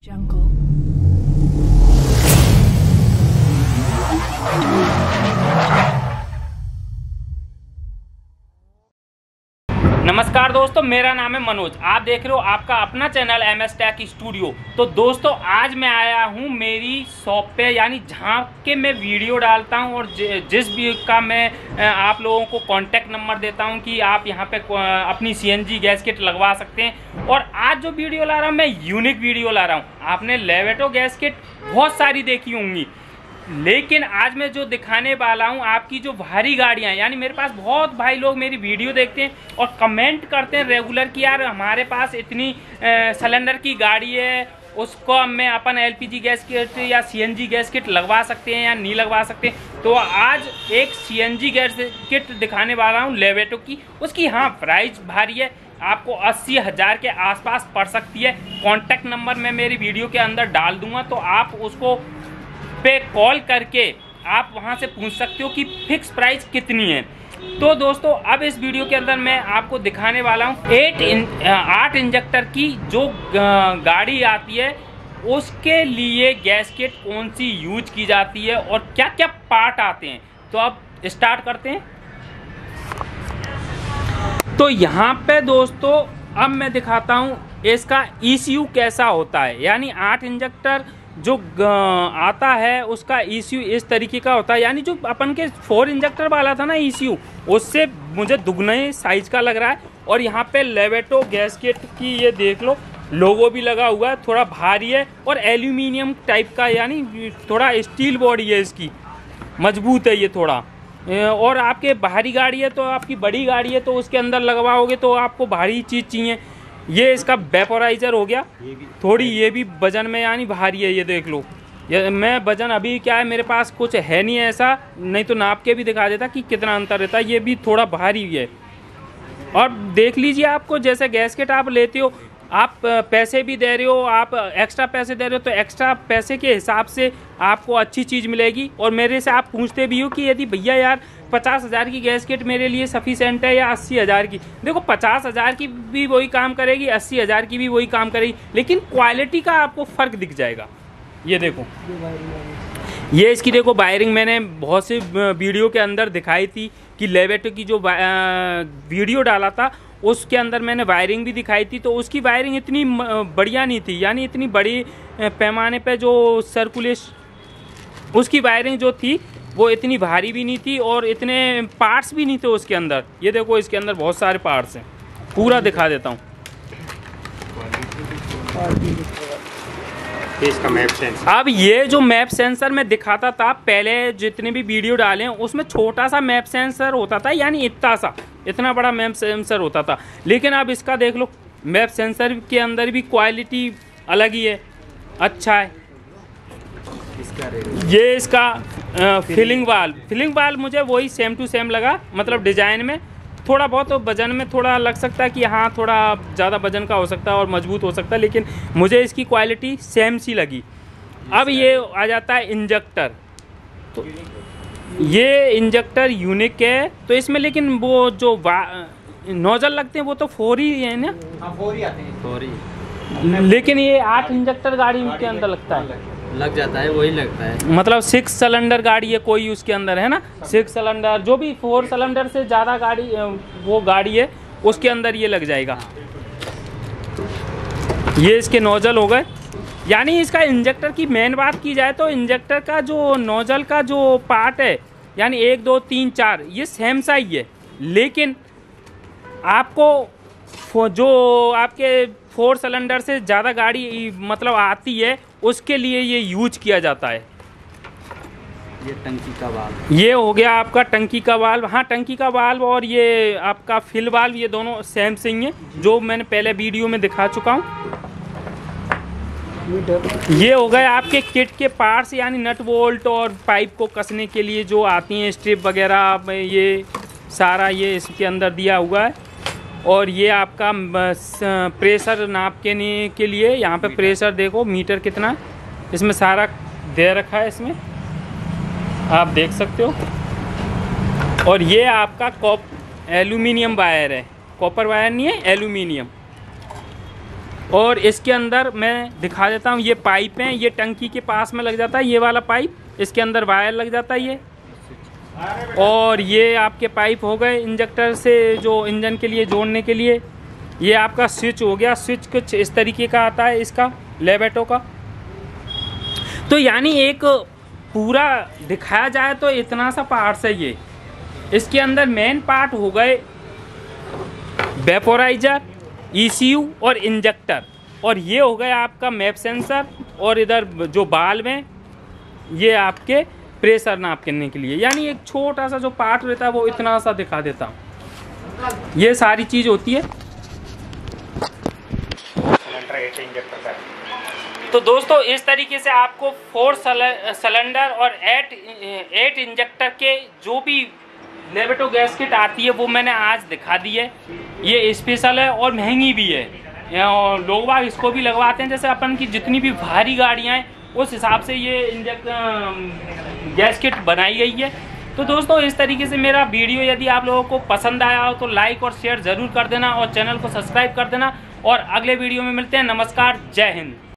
Jungle. नमस्कार दोस्तों, मेरा नाम है मनोज। आप देख रहे हो आपका अपना चैनल MS टेक स्टूडियो। तो दोस्तों आज मैं आया हूँ मेरी शॉप पे, यानी जहाँ के मैं वीडियो डालता हूँ और जिस भी का मैं आप लोगों को कांटेक्ट नंबर देता हूँ कि आप यहाँ पे अपनी CNG गैस किट लगवा सकते हैं। और आज जो वीडियो ला रहा हूँ मैं यूनिक वीडियो ला रहा हूँ। आपने लेवेटो गैस किट बहुत सारी देखी होंगी, लेकिन आज मैं जो दिखाने वाला हूँ आपकी जो भारी गाड़ियाँ, यानी मेरे पास बहुत भाई लोग मेरी वीडियो देखते हैं और कमेंट करते हैं रेगुलर कि यार हमारे पास इतनी सिलेंडर की गाड़ी है, उसको मैं अपन LPG गैस किट या CNG गैस किट लगवा सकते हैं या नहीं लगवा सकते। तो आज एक CNG गैस किट दिखाने वाला हूँ लेवेटो की। उसकी हाँ प्राइस भारी है, आपको 80,000 के आसपास पड़ सकती है। कॉन्टैक्ट नंबर मैं मेरी वीडियो के अंदर डाल दूँगा, तो आप उसको पे कॉल करके आप वहां से पूछ सकते हो कि फिक्स प्राइस कितनी है। तो दोस्तों अब इस वीडियो के अंदर मैं आपको दिखाने वाला हूँ 8 इंजेक्टर की जो गाड़ी आती है उसके लिए गैस किट कौन सी यूज की जाती है और क्या क्या पार्ट आते हैं। तो अब स्टार्ट करते हैं। तो यहाँ पे दोस्तों अब मैं दिखाता हूँ इसका ECU कैसा होता है। यानी 8 इंजेक्टर जो आता है उसका ECU इस तरीके का होता है, यानी जो अपन के 4 इंजेक्टर वाला था ना ECU, उससे मुझे दुगने साइज का लग रहा है। और यहाँ पे लेवेटो गैस किट की ये देख लो लोगो भी लगा हुआ है, थोड़ा भारी है और एल्यूमिनियम टाइप का, यानी थोड़ा स्टील बॉडी है इसकी, मजबूत है ये थोड़ा। और आपके भारी गाड़ी है तो आपकी बड़ी गाड़ी है तो उसके अंदर लगवाओगे तो आपको भारी चीज़ चाहिए। ये इसका वेपोराइजर हो गया, थोड़ी ये भी वजन में यानी भारी है, ये देख लो। ये मैं वजन अभी क्या है मेरे पास कुछ है नहीं ऐसा, नहीं तो नाप के भी दिखा देता कि कितना अंतर रहता है। ये भी थोड़ा भारी है। और देख लीजिए, आपको जैसे गैस किट आप लेते हो, आप पैसे भी दे रहे हो, आप एक्स्ट्रा पैसे दे रहे हो, तो एक्स्ट्रा पैसे के हिसाब से आपको अच्छी चीज़ मिलेगी। और मेरे से आप पूछते भी हो कि यदि भैया यार 50,000 की गैस किट मेरे लिए सफिशेंट है या 80,000 की। देखो 50,000 की भी वही काम करेगी, 80,000 की भी वही काम करेगी, लेकिन क्वालिटी का आपको फ़र्क दिख जाएगा। ये देखो, ये इसकी देखो वायरिंग मैंने बहुत से वीडियो के अंदर दिखाई थी कि लेवेटो की जो वीडियो डाला था उसके अंदर मैंने वायरिंग भी दिखाई थी। तो उसकी वायरिंग इतनी बढ़िया नहीं थी, यानी इतनी बड़ी पैमाने पे जो सर्कुलेशन उसकी वायरिंग जो थी वो इतनी भारी भी नहीं थी और इतने पार्ट्स भी नहीं थे उसके अंदर। ये देखो इसके अंदर बहुत सारे पार्ट्स हैं, पूरा दिखा देता हूँ। इसका मैप सेंसर, अब ये जो मैप सेंसर मैं दिखाता था पहले जितने भी वीडियो डाले हैं उसमें छोटा सा मैप सेंसर होता था, यानी इतना बड़ा मैप सेंसर होता था। लेकिन अब इसका देख लो, मैप सेंसर के अंदर भी क्वालिटी अलग ही है, अच्छा है। ये इसका फिलिंग वाल्व मुझे वही सेम टू सेम लगा, मतलब डिजाइन में थोड़ा बहुत वजन में थोड़ा लग सकता है कि हाँ थोड़ा ज़्यादा वजन का हो सकता है और मजबूत हो सकता है, लेकिन मुझे इसकी क्वालिटी सेम सी लगी। अब ये आ जाता है इंजेक्टर। तो ये इंजेक्टर यूनिक है, तो इसमें लेकिन वो जो नोजल लगते हैं वो तो 4 ही है ना? हाँ 4 ही आते हैं, 4 ही। लेकिन ये 8 इंजेक्टर गाड़ी के अंदर लगता है, लग जाता है, वही लगता है। मतलब 6 सिलेंडर गाड़ी है कोई उसके अंदर, है ना? 6 सिलेंडर, जो भी 4 सिलेंडर से ज़्यादा गाड़ी वो गाड़ी है उसके अंदर ये लग जाएगा। ये इसके नोजल हो गए। यानी इसका इंजेक्टर की मेन बात की जाए तो इंजेक्टर का जो नोजल का जो पार्ट है, यानी 1 2 3 4 ये सेम सा ही है, लेकिन आपको जो आपके 4 सिलेंडर से ज़्यादा गाड़ी मतलब आती है उसके लिए ये यूज किया जाता है। ये टंकी का वाल्व, ये हो गया आपका टंकी का वाल्व। हाँ टंकी का वाल्व और ये आपका फिल वाल्व, ये दोनों सेम से ही है जो मैंने पहले वीडियो में दिखा चुका हूँ। ये हो गए आपके किट के पार्ट्स, यानी नट बोल्ट और पाइप को कसने के लिए जो आती हैं स्ट्रिप वगैरह, ये सारा ये इसके अंदर दिया हुआ है। और ये आपका प्रेशर नाप के लिए यहाँ पे प्रेशर देखो मीटर कितना है, इसमें सारा दे रखा है, इसमें आप देख सकते हो। और ये आपका एल्यूमिनियम वायर है, कॉपर वायर नहीं है, एल्यूमिनियम। और इसके अंदर मैं दिखा देता हूँ, ये पाइप है, ये टंकी के पास में लग जाता है, ये वाला पाइप, इसके अंदर वायर लग जाता है ये। और ये आपके पाइप हो गए इंजेक्टर से जो इंजन के लिए जोड़ने के लिए। ये आपका स्विच हो गया, स्विच कुछ इस तरीके का आता है इसका लेवेटो का। तो यानी एक पूरा दिखाया जाए तो इतना सा पार्ट्स है ये। इसके अंदर मेन पार्ट हो गए वेपोराइजर, ECU और इंजेक्टर, और ये हो गया आपका मैप सेंसर, और इधर जो बाल्व में ये आपके प्रेशर नाप करने के लिए। यानी एक छोटा सा जो पार्ट रहता है वो इतना सा दिखा देता हूँ। ये सारी चीज़ होती है। तो दोस्तों इस तरीके से आपको 4 सिलेंडर और 8 इंजेक्टर के जो भी लेवेटो गैस किट आती है वो मैंने आज दिखा दी है। ये स्पेशल है और महंगी भी है, और लोग बाग इसको भी लगवाते हैं। जैसे अपन की जितनी भी भारी गाड़ियाँ हैं उस हिसाब से ये गैस किट बनाई गई है। तो दोस्तों इस तरीके से मेरा वीडियो यदि आप लोगों को पसंद आया हो तो लाइक और शेयर ज़रूर कर देना, और चैनल को सब्सक्राइब कर देना। और अगले वीडियो में मिलते हैं। नमस्कार, जय हिंद।